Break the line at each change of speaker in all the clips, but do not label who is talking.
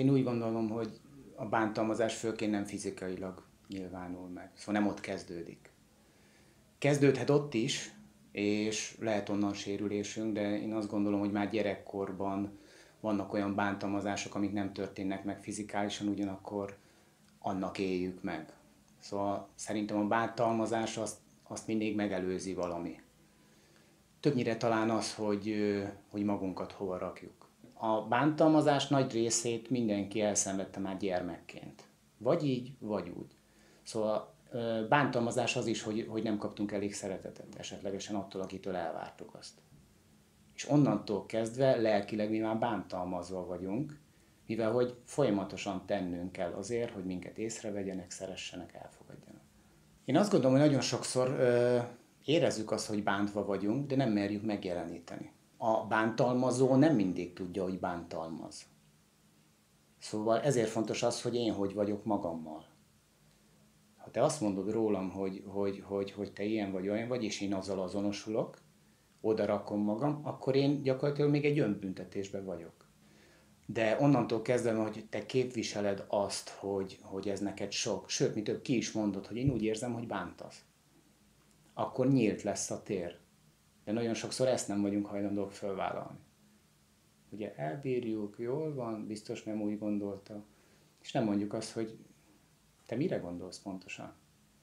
én úgy gondolom, hogy a bántalmazás főként nem fizikailag nyilvánul meg, szóval nem ott kezdődik. Kezdődhet ott is, és lehet onnan sérülésünk, de én azt gondolom, hogy már gyerekkorban vannak olyan bántalmazások, amik nem történnek meg fizikálisan, ugyanakkor annak éljük meg. Szóval szerintem a bántalmazás azt mindig megelőzi valami. Többnyire talán az, hogy magunkat hova rakjuk. A bántalmazás nagy részét mindenki elszenvedte már gyermekként. Vagy így, vagy úgy. Szóval bántalmazás az is, hogy nem kaptunk elég szeretetet, esetlegesen attól, akitől elvártuk azt. És onnantól kezdve lelkileg mi már bántalmazva vagyunk, mivel hogy folyamatosan tennünk kell azért, hogy minket észrevegyenek, szeressenek, elfogadjanak. Én azt gondolom, hogy nagyon sokszor érezzük azt, hogy bántva vagyunk, de nem merjük megjeleníteni. A bántalmazó nem mindig tudja, hogy bántalmaz. Szóval ezért fontos az, hogy én hogy vagyok magammal. Ha te azt mondod rólam, hogy te ilyen vagy, olyan vagy, és én azzal azonosulok, oda rakom magam, akkor én gyakorlatilag még egy önbüntetésben vagyok. De onnantól kezdve, hogy te képviseled azt, hogy ez neked sok, sőt, mi több, ki is mondod, hogy én úgy érzem, hogy bántasz, akkor nyílt lesz a tér. De nagyon sokszor ezt nem vagyunk hajlandók fölvállalni. Ugye elbírjuk, jól van, biztos nem úgy gondolta, és nem mondjuk azt, hogy te mire gondolsz pontosan?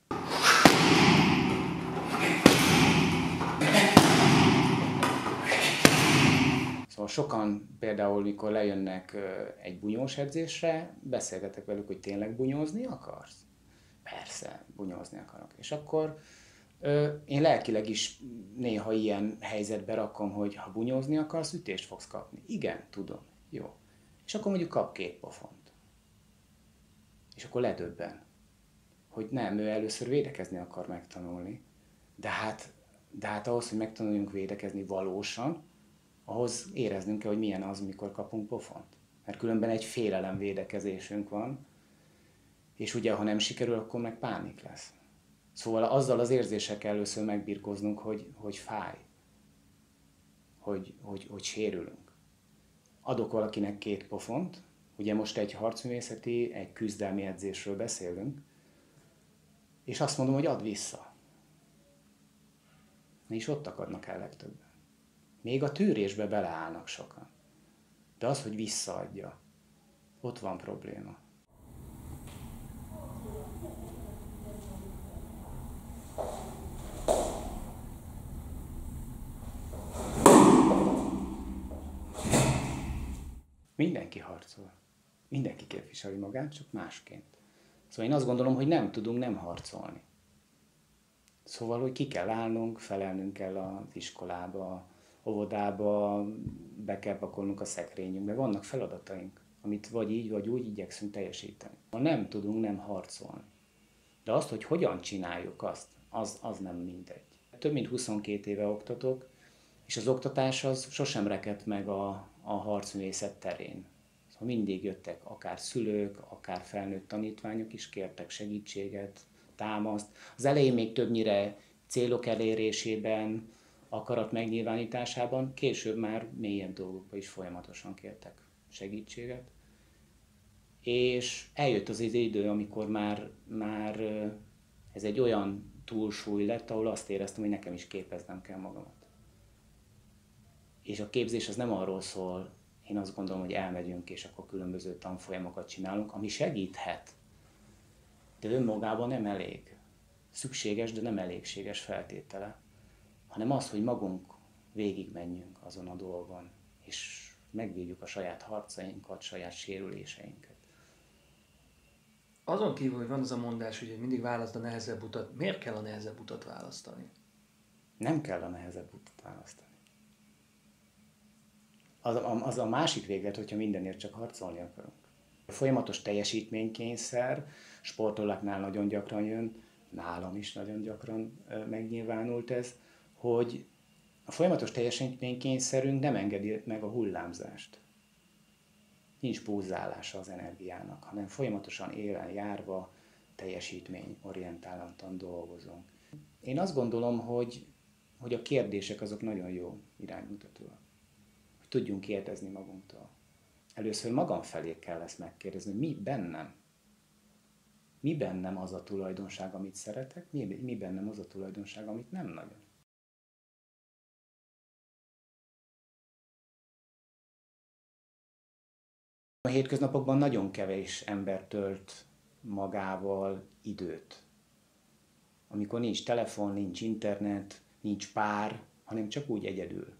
Szóval sokan például, mikor lejönnek egy bunyós edzésre, beszélgetek velük, hogy tényleg bunyózni akarsz? Persze, bunyózni akarok. És akkor én lelkileg is néha ilyen helyzetbe rakom, hogy ha bunyózni akarsz, ütést fogsz kapni. Igen, tudom. Jó. És akkor mondjuk kap 2 pofont. És akkor ledöbben, hogy nem, ő először védekezni akar megtanulni. De hát ahhoz, hogy megtanuljunk védekezni valósan, ahhoz éreznünk kell, hogy milyen az, mikor kapunk pofont. Mert különben egy félelem védekezésünk van, és ugye, ha nem sikerül, akkor meg pánik lesz. Szóval azzal az érzéssel kell először megbirkóznunk, hogy fáj, hogy sérülünk. Adok valakinek 2 pofont, ugye most egy harcművészeti, egy küzdelmi edzésről beszélünk, és azt mondom, hogy add vissza. És ott akadnak el legtöbben. Még a tűrésbe beleállnak sokan. De az, hogy visszaadja, ott van probléma. Mindenki harcol. Mindenki képviseli magát, csak másként. Szóval én azt gondolom, hogy nem tudunk nem harcolni. Szóval, hogy ki kell állnunk, felelnünk kell az iskolába, óvodába, be kell pakolnunk a szekrényünkbe. Vannak feladataink, amit vagy így, vagy úgy igyekszünk teljesíteni. Nem tudunk nem harcolni. De azt, hogy hogyan csináljuk azt, az nem mindegy. Több mint 22 éve oktatok, és az oktatás az sosem rekedt meg a harcművészet terén. Szóval mindig jöttek akár szülők, akár felnőtt tanítványok is, kértek segítséget, támaszt. Az elején még többnyire célok elérésében, akarat megnyilvánításában, később már mélyebb dolgokban is folyamatosan kértek segítséget. És eljött az idő, amikor már ez egy olyan túlsúly lett, ahol azt éreztem, hogy nekem is képeznem kell magamat. És a képzés az nem arról szól, én azt gondolom, hogy elmegyünk, és akkor különböző tanfolyamokat csinálunk, ami segíthet, de önmagában nem elég. Szükséges, de nem elégséges feltétele, hanem az, hogy magunk végigmenjünk azon a dolgon, és megvívjuk a saját harcainkat, saját sérüléseinket.
Azon kívül, hogy van az a mondás, hogy mindig válaszd a nehezebb utat, miért kell a nehezebb utat választani?
Nem kell a nehezebb utat választani. Az a másik véglet, hogyha mindenért csak harcolni akarunk. A folyamatos teljesítménykényszer sportolóknál nagyon gyakran jön, nálam is nagyon gyakran megnyilvánult ez, hogy a folyamatos teljesítménykényszerünk nem engedi meg a hullámzást. Nincs pulzálása az energiának, hanem folyamatosan élen járva teljesítményorientáltan dolgozunk. Én azt gondolom, hogy a kérdések azok nagyon jó iránymutatóak. Hogy tudjunk kérdezni magunktól. először magam felé kell ezt megkérdezni, mi bennem az a tulajdonság, amit szeretek, mi bennem az a tulajdonság, amit nem nagyon. A hétköznapokban nagyon kevés ember tölt magával időt. Amikor nincs telefon, nincs internet, nincs pár, hanem csak úgy egyedül.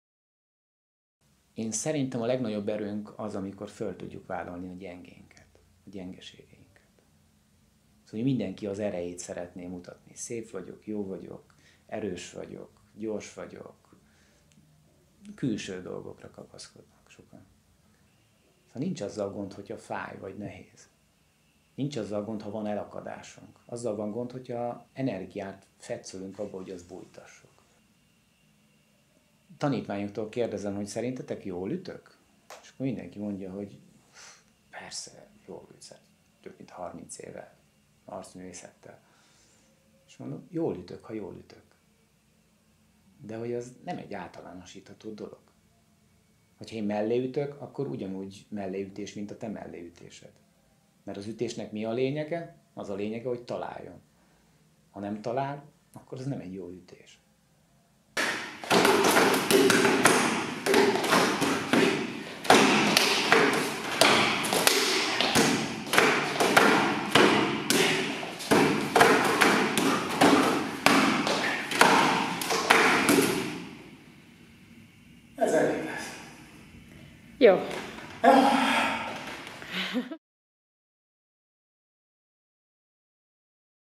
Én szerintem a legnagyobb erőnk az, amikor föl tudjuk vállalni a gyengénket, a gyengeségeinket. Szóval mindenki az erejét szeretné mutatni. Szép vagyok, jó vagyok, erős vagyok, gyors vagyok. Külső dolgokra kapaszkodnak sokan. Szóval nincs azzal gond, hogyha fáj vagy nehéz. Nincs azzal gond, ha van elakadásunk. Azzal van gond, hogyha energiát fetszölünk abba, hogy az bújtassuk. Tanítványoktól kérdezem, hogy szerintetek jól ütök? És akkor mindenki mondja, hogy persze, jól ütsz, több mint 30 éve arcművészettel. És mondom, jól ütök, ha jól ütök. De hogy az nem egy általánosítható dolog. Hogyha én melléütök, akkor ugyanúgy melléütés, mint a te melléütésed. Mert az ütésnek mi a lényege? Az a lényege, hogy találjon. Ha nem talál, akkor az nem egy jó ütés. Ez elég lesz.
Jó.